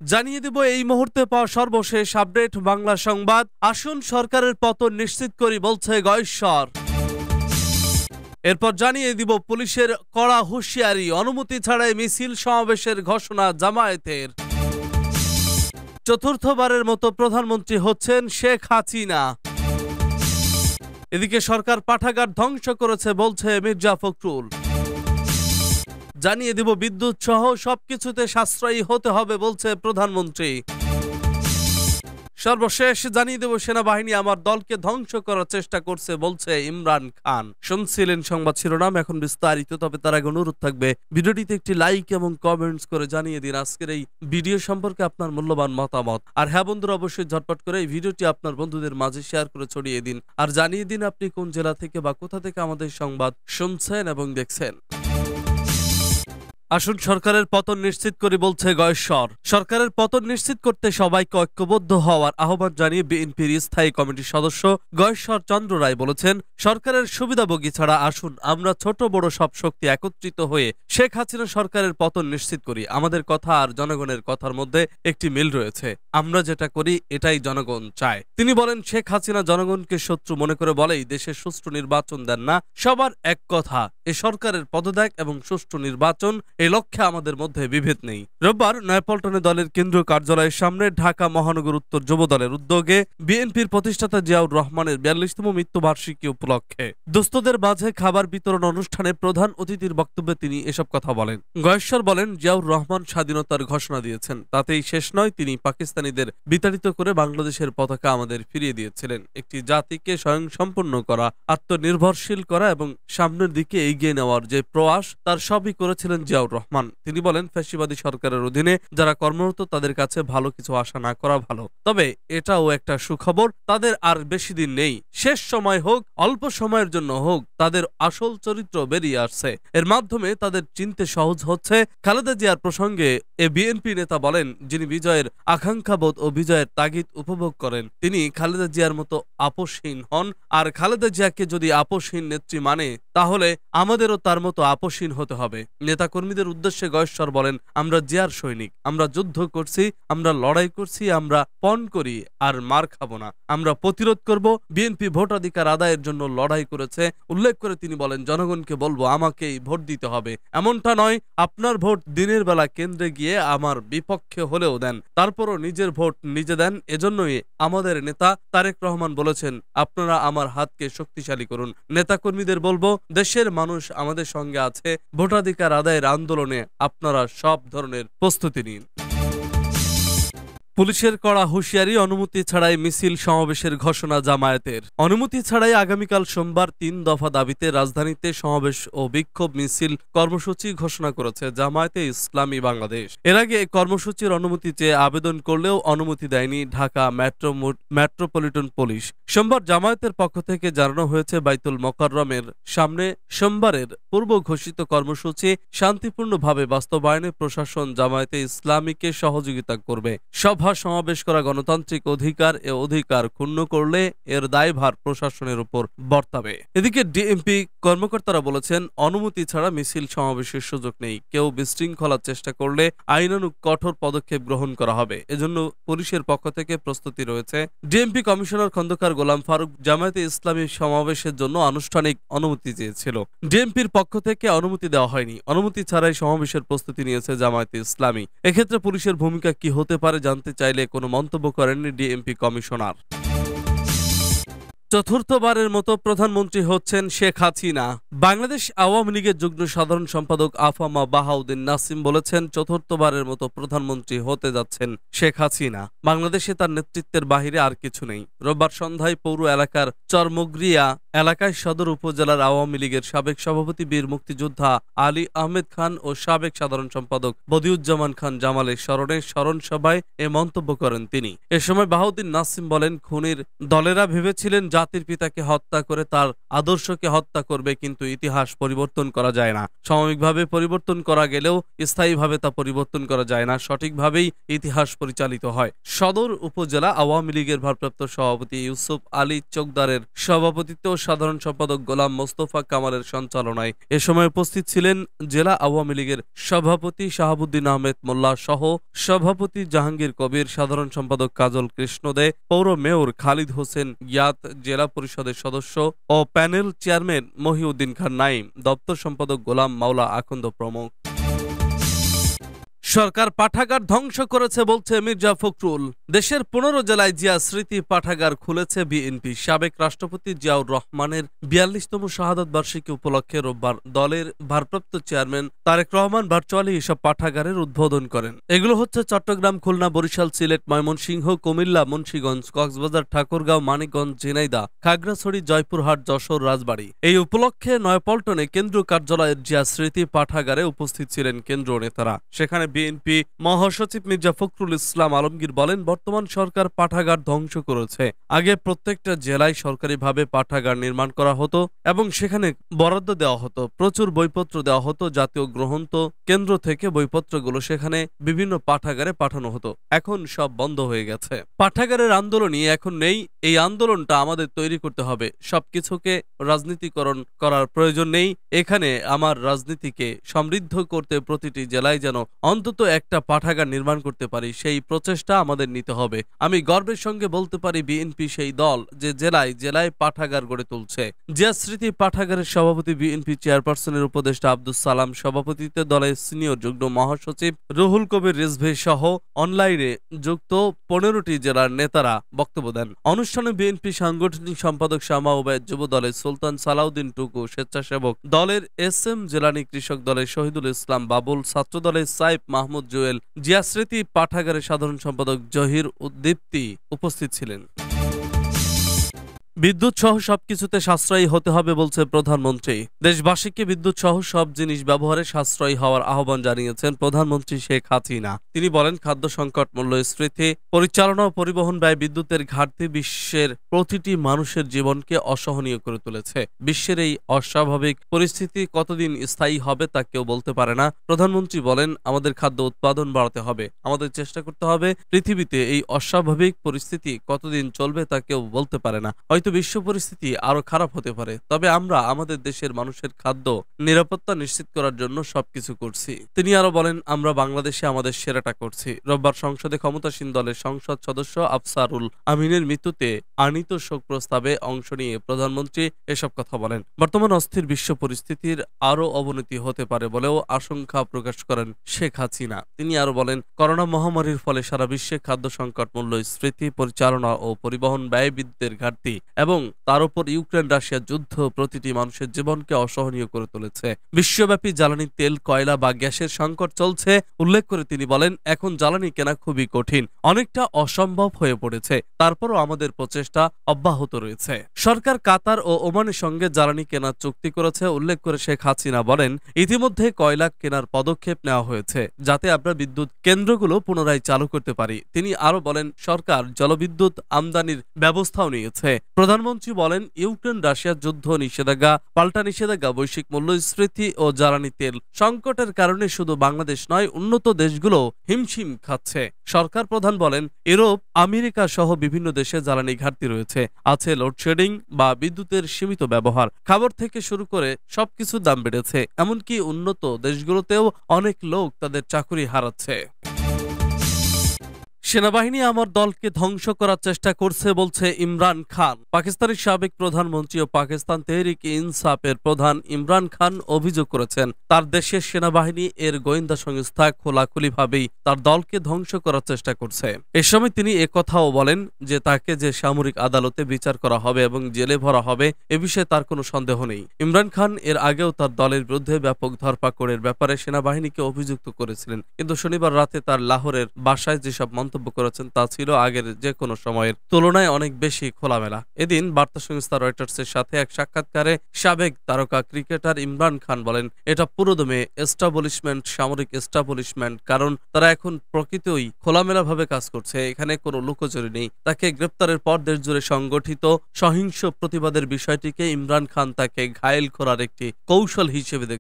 জানিয়ে দেব এই মুহূর্তে পাওয়া সর্বশেষ আপডেট বাংলা সংবাদ। আসুন সরকারের পতন নিশ্চিত করি বলছে গয়েশ্বর। এরপর জানিয়ে দিব পুলিশের কড়া হুঁশিয়ারি, অনুমতি ছাড়াই মিছিল সমাবেশের ঘোষণা জামায়াতের। চতুর্থবারের মতো প্রধানমন্ত্রী হচ্ছেন শেখ হাসিনা। এদিকে সরকার পাঠাগার ধ্বংস করেছে বলছে মির্জা ফখরুল। জানিয়ে দিব বিদ্যুৎ সহ সবকিছুতে সাশ্রয়ী হতে হবে বলছে প্রধানমন্ত্রী। সর্বশেষ জানিয়ে দেব সেনাবাহিনী আমার দলকে ধ্বংস করার চেষ্টা করছে বলছে ইমরান খান। শুনছিলেন সংবাদ শিরোনাম, এখন বিস্তারিত। তবে তার আগে অনুরোধ থাকবে ভিডিওটিতে একটি লাইক এবং কমেন্টস করে জানিয়ে দিন আজকের এই ভিডিও সম্পর্কে আপনার মূল্যবান মতামত। আর হ্যাঁ বন্ধুরা, অবশ্যই ঝটপট করে এই ভিডিওটি আপনার বন্ধুদের মাঝে শেয়ার করে ছড়িয়ে দিন আর জানিয়ে দিন আপনি কোন জেলা থেকে বা কোথা থেকে আমাদের সংবাদ শুনছেন এবং দেখছেন। আসুন সরকারের পতন নিশ্চিত করি বলছে গয়েশ্বর। সরকারের পতন নিশ্চিত করতে সবাইকে ঐক্যবদ্ধ হওয়ার আহ্বান জানিয়ে বিএনপির স্থায়ী কমিটির সদস্য গয়েশ্বর চন্দ্র রায় বলেছেন, সরকারের সুবিধাভোগী ছাড়া আসুন আমরা ছোট বড় সব শক্তি একত্রিত হয়ে শেখ হাসিনা সরকারের পতন নিশ্চিত করি। আমাদের কথা আর জনগণের কথার মধ্যে একটি মিল রয়েছে। আমরা যেটা করি এটাই জনগণ চায়। তিনি বলেন, শেখ হাসিনা জনগণকে শত্রু মনে করে বলেই দেশে সুষ্ঠু নির্বাচন দেন না। সবার এক কথা, এ সরকারের পদত্যাগ এবং সুষ্ঠু নির্বাচন এই লক্ষ্যে আমাদের মধ্যে বিভেদ নেই। রোববার নয়াপল্টনে দলের কেন্দ্রীয় কার্যালয়ের সামনে ঢাকা মহানগর উত্তর যুব দলের উদ্যোগে বিএনপির প্রতিষ্ঠাতা জিয়াউর রহমানের 42তম মৃত্যুবার্ষিকী উপলক্ষে দুস্থদের মাঝে খাবার বিতরণ অনুষ্ঠানে প্রধান অতিথির বক্তব্যে তিনি এসব কথা বলেন। গয়েশ্বর বলেন, জিয়াউর রহমান স্বাধীনতার ঘোষণা দিয়েছেন, তাতেই শেষ নয়, তিনি পাকিস্তানিদের বিতাড়িত করে বাংলাদেশের পতাকা আমাদের ফিরিয়ে দিয়েছিলেন। একটি জাতিকে স্বয়ংসম্পন্ন করা, আত্মনির্ভরশীল করা এবং সামনের দিকে এগিয়ে নেওয়ার যে প্রয়াস, তার সবই করেছিলেন জিয়াউর রহমান। তিনি বলেন, ফ্যাসিবাদী সরকারের অধীনে যারা কর্মরত তাদের কাছে ভালো কিছু আশা না করা ভালো। তবে এটাও একটা সুখবর, তাদের আর বেশি দিন নেই। শেষ সময় হোক, অল্প সময়ের জন্য হোক, তাদের আসল চরিত্র বেরিয়ে আসছে। এর মাধ্যমে তাদের চিনতে সহজ হচ্ছে। খালেদা জিয়ার প্রসঙ্গে এ বিএনপি নেতা বলেন, যিনি বিজয়ের আকাঙ্ক্ষাবোধ ও বিজয়ের তাগিদ উপভোগ করেন তিনি খালেদা জিয়ার মতো আপোষহীন হন। আর খালেদা জিয়াকে যদি আপোষহীন নেত্রী মানে, তাহলে আমাদেরও তার মতো আপোষহীন হতে হবে। নেতাকর্মীদের উদ্দেশ্যে গয়েশ্বর বলেন, আমরা জিয়ার সৈনিক, আমরা যুদ্ধ করছি, আমরা লড়াই করছি, আমরা পণ করি আর মার খাবো না, আমরা প্রতিরোধ করব। বিএনপি ভোটাধিকার আদায়ের জন্য লড়াই করেছে উল্লেখ করে তিনি বলেন, জনগণকে বলবো আমাকেই ভোট দিতে হবে। এমনটা নয় আপনার ভোট দিনের বেলা কেন্দ্রে গিয়ে আমার বিপক্ষে হলেও দেন, তারপরও নিজের ভোট নিজে দেন। এজন্যই আমাদের নেতা তারেক রহমান বলেছেন, আপনারা আমার হাতকে শক্তিশালী করুন। নেতাকর্মীদের বলবো, দেশের মানুষ আমাদের সঙ্গে আছে, ভোটাধিকার আদায়ের আন্দোলনে আপনারা সব ধরনের প্রস্তুতি নিন। পুলিশের কড়া হুঁশিয়ারি, অনুমতি ছাড়াই মিছিল সমাবেশের ঘোষণা জামায়াতের। অনুমতি ছাড়াই আগামীকাল সোমবার 3 দফা দাবিতে রাজধানীতে সমাবেশ ও বিক্ষোভ মিছিল কর্মসূচি ঘোষণা করেছে জামায়াতে ইসলামী বাংলাদেশ। এর আগে কর্মসূচির অনুমতি চেয়ে আবেদন করলেও অনুমতি দেয়নি ঢাকা মেট্রোপলিটন পুলিশ। সোমবার জামায়াতের পক্ষ থেকে জানানো হয়েছে, বাইতুল মোকাররমের সামনে সোমবারের পূর্ব ঘোষিত কর্মসূচি শান্তিপূর্ণভাবে বাস্তবায়নে প্রশাসন জামায়াতে ইসলামীকে সহযোগিতা করবে। সভা সমাবেশ করা গণতান্ত্রিক অধিকার, এ অধিকার ক্ষুণ্ণ করলে এর দায়ভার প্রশাসনের উপর বর্তাবে। এদিকে ডিএমপি কর্মকর্তারা বলেছেন, অনুমতি ছাড়া মিছিল সমাবেশের সুযোগ নেই। কেউ বিশৃঙ্খলার চেষ্টা করলে আইনানুগ কঠোর পদক্ষেপ গ্রহণ করা হবে। এজন্য পুলিশের পক্ষ থেকে প্রস্তুতি রয়েছে। ডিএমপি কমিশনার খন্দকার গোলাম ফারুক জামায়াতে ইসলামী সমাবেশের জন্য আনুষ্ঠানিক অনুমতি চেয়েছিল। ডিএমপির পক্ষ থেকে অনুমতি দেওয়া হয়নি। অনুমতি ছাড়াই সমাবেশের প্রস্তুতি নিয়েছে জামায়াতে ইসলামী। এক্ষেত্রে পুলিশের ভূমিকা কি হতে পারে জানতে চাইলে কোনো মন্তব্য করেননি ডিএমপি কমিশনার। চতুর্থবারের মতো প্রধানমন্ত্রী হচ্ছেন শেখ হাসিনা। বাংলাদেশ আওয়ামী লীগের যুগ্ম সাধারণ সম্পাদক আফামা বাহাউদ্দিন নাসিম বলেছেন, চতুর্থবারের মতো প্রধানমন্ত্রী হতে যাচ্ছেন শেখ হাসিনা। বাংলাদেশে তার নেতৃত্বের বাহিরে আর কিছু নেই। রোববার সন্ধ্যায় পৌর এলাকার চরমুগরিয়া এলাকায় সদর উপজেলার আওয়ামী লীগের সাবেক সভাপতি বীর মুক্তিযোদ্ধা আলী আহমেদ খান ও সাবেক সাধারণ সম্পাদক বদিউজ্জামান খান জামালের স্মরণে স্মরণ সভায় এ মন্তব্য করেন তিনি। এ সময় বাহাউদ্দিন নাসিম বলেন, খুনির দলেরা ভেবেছিলেন জাতির পিতাকে হত্যা করে তার আদর্শকে হত্যা করবে, কিন্তু ইতিহাস পরিবর্তন করা যায় না। সাময়িকভাবে পরিবর্তন করা গেলেও স্থায়ীভাবে তা পরিবর্তন করা যায় না। সঠিকভাবেই ইতিহাস পরিচালিত হয়। সদর উপজেলা আওয়ামী লীগের ভারপ্রাপ্ত সভাপতি ইউসুফ আলী চোকদারের সভাপতিত্বে ও সাধারণ সম্পাদক গোলাম মোস্তফা কামালের সঞ্চালনায় এ সময় উপস্থিত ছিলেন জেলা আওয়ামী লীগের সভাপতি শাহাবুদ্দিন আহমেদ মোল্লা সহ সভাপতি জাহাঙ্গীর কবির, সাধারণ সম্পাদক কাজল কৃষ্ণ দে, পৌর মেয়র খালিদ হোসেন ইয়াত, জেলা পরিষদের সদস্য ও প্যানেল চেয়ারম্যান মহিউদ্দিন খান নাইম, দপ্তর সম্পাদক গোলাম মাওলা আখন্দ প্রমুখ। সরকার পাঠাগার ধ্বংস করেছে বলছে মির্জা ফখরুল। দেশের ১৫ জেলায় জিয়া স্মৃতি পাঠাগার খুলেছে বিএনপি। সাবেক রাষ্ট্রপতি জিয়াউর রহমানের ৪২তম শাহাদত বার্ষিকী উপলক্ষে রোববার দলের ভারপ্রাপ্ত চেয়ারম্যান তারেক রহমান ভার্চুয়ালি এসব পাঠাগারের উদ্বোধন করেন। এগুলো হচ্ছে চট্টগ্রাম, খুলনা, বরিশাল, সিলেট, ময়মনসিংহ, কুমিল্লা, মুন্সিগঞ্জ, কক্সবাজার, ঠাকুরগাঁও, মানিকগঞ্জ, ঝিনাইদহ, খাগড়াছড়ি, জয়পুরহাট, যশোর, রাজবাড়ী। এই উপলক্ষে নয়াপল্টনে কেন্দ্রীয় কার্যালয়ের জিয়া স্মৃতি পাঠাগারে উপস্থিত ছিলেন কেন্দ্রীয় নেতারা। সেখানে বিএনপি মহাসচিব মির্জা ফখরুল ইসলাম আলমগীর বলেন, বর্তমান সরকার পাঠাগার ধ্বংস করেছে। আগে প্রত্যেকটা জেলায় সরকারিভাবে পাঠাগার নির্মাণ করা হতো এবং সেখানে বরাদ্দ দেওয়া হতো, প্রচুর বইপত্র দেওয়া হতো। জাতীয় গ্রন্থ কেন্দ্র থেকে বইপত্রগুলো সেখানে বিভিন্ন পাঠাগারে পাঠানো হতো। এখন সব বন্ধ হয়ে গেছে। পাঠাগারের আন্দোলনই এখন নেই। এই আন্দোলনটা আমাদের তৈরি করতে হবে। সবকিছুকে রাজনীতিকরণ করার প্রয়োজন নেই। এখানে আমার রাজনীতিকে সমৃদ্ধ করতে প্রতিটি জেলায় যেন অন্তত একটা পাঠাগার নির্মাণ করতে পারি, সেই প্রচেষ্টা আমাদের নিতে হবে। আমি গর্বের সঙ্গে বলতে পারি বিএনপি সেই দল যে জেলায় জেলায় পাঠাগার গড়ে তুলছে। জিয়া স্মৃতি পাঠাগারের সভাপতি বিএনপি চেয়ারপারসনের উপদেষ্টা আব্দুস সালাম সভাপতিত্বে দলের সিনিয়র যুগ্ম মহাসচিব রুহুল কবির রিজভী সহ অনলাইনে যুক্ত ১৫টি জেলার নেতারা বক্তব্য দেন। অনুষ্ঠানে বিএনপি সাংগঠনিক সম্পাদক শামা ওবায়দ, যুব দলের সুলতান সালাউদ্দিন টুকু, স্বেচ্ছাসেবক দলের SM জেলানি, কৃষক দলের শহীদুল ইসলাম বাবুল, ছাত্র দলের সাইফ মাহমুদ জুয়েল, জিয়া স্মৃতি পাঠাগারের সাধারণ সম্পাদক জহির উদ্দীপ্তি উপস্থিত ছিলেন। বিদ্যুৎ সহ সবকিছুতে সাশ্রয়ী হতে হবে বলছে প্রধানমন্ত্রী। দেশবাসীকে বিদ্যুৎ সহ সব জিনিস ব্যবহারে সাশ্রয়ী হওয়ার আহ্বান জানিয়েছেন প্রধানমন্ত্রী শেখ হাসিনা। তিনি বলেন, খাদ্য সংকট, মূল্যস্ফীতি, পরিচালনা ও পরিবহন ব্যয়, বিদ্যুতের ঘাটতি বিশ্বের প্রতিটি মানুষের জীবনকে অসহনীয় করে তুলেছে। বিশ্বের এই অস্বাভাবিক পরিস্থিতি কতদিন স্থায়ী হবে তা কেউ বলতে পারে না। প্রধানমন্ত্রী বলেন, আমাদের খাদ্য উৎপাদন বাড়াতে হবে। আমাদের চেষ্টা করতে হবে। পৃথিবীতে এই অস্বাভাবিক পরিস্থিতি কতদিন চলবে তা কেউ বলতে পারে না। হয়তো বিশ্ব পরিস্থিতি আরো খারাপ হতে পারে, তবে আমরা আমাদের দেশের মানুষের খাদ্য নিরাপত্তা নিশ্চিত করার জন্য সবকিছু করছি। তিনি আরো বলেন, আমরা বাংলাদেশে আমাদের সেরাটা করছি। রোববার সংসদে ক্ষমতাসীন দলের সংসদ সদস্য আফসারুল আমিনের মৃত্যুতে আনীত শোক প্রস্তাবে অংশ নিয়ে প্রধানমন্ত্রী এসব কথা বলেন। বর্তমান অস্থির বিশ্ব পরিস্থিতির আরো অবনতি হতে পারে বলেও আশঙ্কা প্রকাশ করেন শেখ হাসিনা। তিনি আরো বলেন, করোনা মহামারীর ফলে সারা বিশ্বে খাদ্য সংকট, মূল্যস্ফীতি, পরিচালনা ও পরিবহন ব্যয়, বিদ্যুতের ঘাটতি এবং তার উপর ইউক্রেন রাশিয়া যুদ্ধ প্রতিটি মানুষের জীবনকে অসহনীয় করে তুলেছে। বিশ্বব্যাপী জ্বালানি তেল, কয়লা বা গ্যাসের সংকট চলছে উল্লেখ করে তিনি বলেন, এখন জ্বালানি কেনা খুবই কঠিন, অনেকটা অসম্ভব হয়ে পড়েছে। তারপরও আমাদের প্রচেষ্টা অব্যাহত রয়েছে। সরকার কাতার ও ওমানের সঙ্গে জ্বালানি কেনার চুক্তি করেছে উল্লেখ করে শেখ হাসিনা বলেন, ইতিমধ্যে কয়লা কেনার পদক্ষেপ নেওয়া হয়েছে যাতে আমরা বিদ্যুৎ কেন্দ্রগুলো পুনরায় চালু করতে পারি। তিনি আরো বলেন, সরকার জলবিদ্যুৎ আমদানির ব্যবস্থাও নিয়েছে। প্রধানমন্ত্রী বলেন, ইউক্রেন রাশিয়ার যুদ্ধ, নিষেধাজ্ঞা, পাল্টা নিষেধাজ্ঞা, বৈশ্বিক মূল্যস্ফীতি ও জ্বালানি তেল সংকটের কারণে শুধু বাংলাদেশ নয়, উন্নত দেশগুলো হিমশিম খাচ্ছে। সরকার প্রধান বলেন, ইউরোপ, আমেরিকা সহ বিভিন্ন দেশে জ্বালানি ঘাটতি রয়েছে। আছে লোডশেডিং বা বিদ্যুতের সীমিত ব্যবহার। খাবার থেকে শুরু করে সবকিছুর দাম বেড়েছে। এমনকি উন্নত দেশগুলোতেও অনেক লোক তাদের চাকরি হারাচ্ছে। সেনাবাহিনী আমার দলকে ধ্বংস করার চেষ্টা করছে বলছে ইমরান খান। পাকিস্তানের সাবেক প্রধানমন্ত্রী ও পাকিস্তান তেহরিক-ই-ইনসাফের প্রধান ইমরান খান অভিযোগ করেছেন, তার দেশের সেনাবাহিনী এর গোয়েন্দা সংস্থা খোলাখুলিভাবেই তার দলকে ধ্বংস করার চেষ্টা করছে। এ সময় তিনি একথাও বলেন যে তাকে যে সামরিক আদালতে বিচার করা হবে এবং জেলে ভরা হবে এ বিষয়ে তার কোনো সন্দেহ নেই। ইমরান খান এর আগেও তার দলের বিরুদ্ধে ব্যাপক ধরপাকড়ের ব্যাপারে সেনাবাহিনীকে অভিযুক্ত করেছিলেন, কিন্তু শনিবার রাতে তার লাহোরের বাসায় যেসব মন্তব্য করেছেন তা ছিল আগের যে কোনো সময়ের তুলনায় অনেক বেশি খোলামেলা। এদিন বার্তা সংস্থা রয়টার্সের সাথে এক সাক্ষাৎকারে সাবেক তারকা ক্রিকেটার ইমরান খান বলেন, এটা পুরোদমে এস্টাবলিশমেন্ট, সামরিক এস্টাবলিশমেন্ট, কারণ তারা এখন প্রকৃতই খোলামেলাভাবে কাজ করছে। এখানে কোনো লুকোচুরি নেই। তাকে গ্রেপ্তারের পর দেশ জুড়ে সংগঠিত সহিংস প্রতিবাদের বিষয়টিকে ইমরান খান তাকে ঘায়েল করার একটি কৌশল হিসেবে